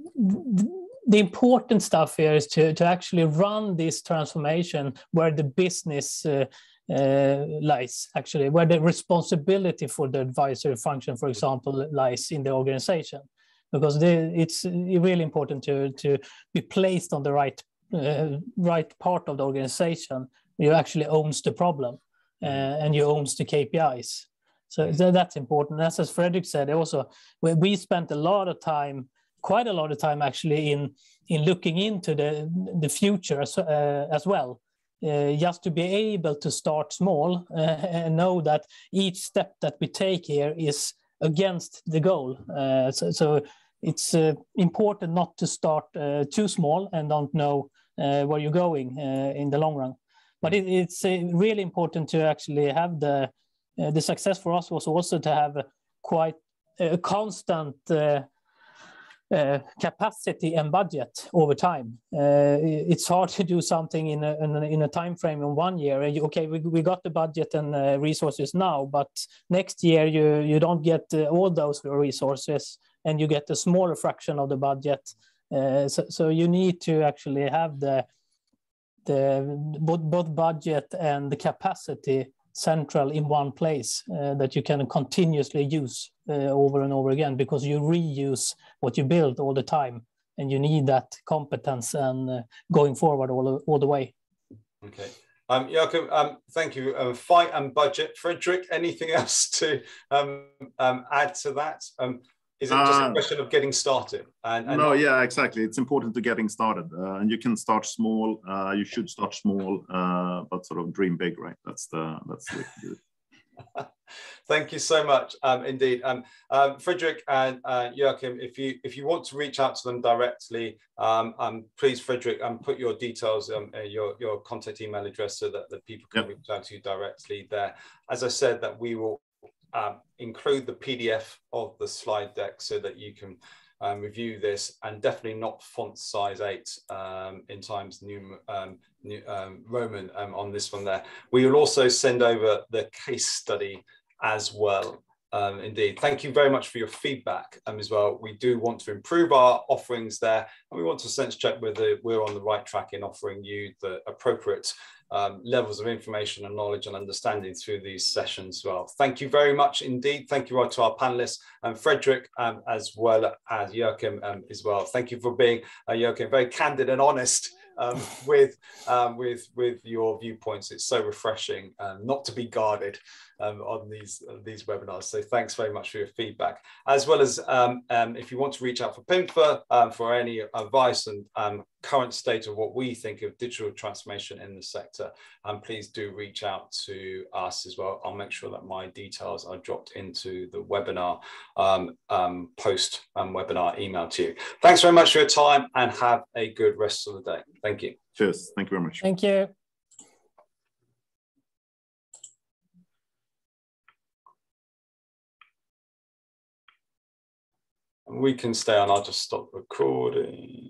the important stuff here is to, to actually run this transformation where the business uh, uh, lies, actually, where the responsibility for the advisory function, for example, lies in the organization, because they, it's really important to, to be placed on the right, uh, right part of the organization. You actually owns the problem. Uh, and you owns the K P Is. So, so that's important. As, as Fredrik said, also, we, we spent a lot of time, quite a lot of time actually in, in looking into the, the future as, uh, as well, uh, just to be able to start small uh, and know that each step that we take here is against the goal. Uh, so, so it's uh, important not to start uh, too small and don't know uh, where you're going uh, in the long run. But it, it's uh, really important to actually have the uh, the success for us was also to have a quite a constant uh, uh, capacity and budget over time. Uh, it's hard to do something in a, in a, in a time frame in one year. Okay, we, we got the budget and uh, resources now, but next year you, you don't get uh, all those resources and you get a smaller fraction of the budget. Uh, so, so you need to actually have the The, both, both budget and the capacity central in one place uh, that you can continuously use uh, over and over again, because you reuse what you build all the time, and you need that competence and uh, going forward all, all the way. Okay. Um, Joakim, um, thank you. Um, fight and budget. Fredrik, anything else to um, um, add to that? Um, Is it just a question of getting started? And, and no, not... yeah, exactly. It's important to getting started, uh, and you can start small. Uh, you should start small, uh, but sort of dream big, right? That's the that's the way to do it. Thank you so much, um, indeed, um, um, Fredrik and uh, Joakim. If you if you want to reach out to them directly, um, um, please, Fredrik, um, put your details, um, uh, your your contact email address, so that the people can yep. reach out to you directly there. As I said, that we will Um, include the P D F of the slide deck so that you can um, review this, and definitely not font size eight um, in Times New, um, New um, Roman um, on this one there. We will also send over the case study as well. Um, indeed, thank you very much for your feedback um, as well. We do want to improve our offerings there, and we want to sense check whether we're on the right track in offering you the appropriate um, levels of information and knowledge and understanding through these sessions as well. Thank you very much indeed. Thank you right to our panelists, and Fredrik um, as well as Joakim um, as well. Thank you for being, uh, Joakim, very candid and honest um, with, um, with, with your viewpoints. It's so refreshing um, not to be guarded Um, on these uh, these webinars. So thanks very much for your feedback, as well as um, um, if you want to reach out for Pimfa um, for any advice and um, current state of what we think of digital transformation in the sector, um, please do reach out to us as well. I'll make sure that my details are dropped into the webinar um, um, post um, webinar email to you. Thanks very much for your time, and have a good rest of the day. Thank you. Cheers. Thank you very much. Thank you. We can stay on. I'll just stop recording.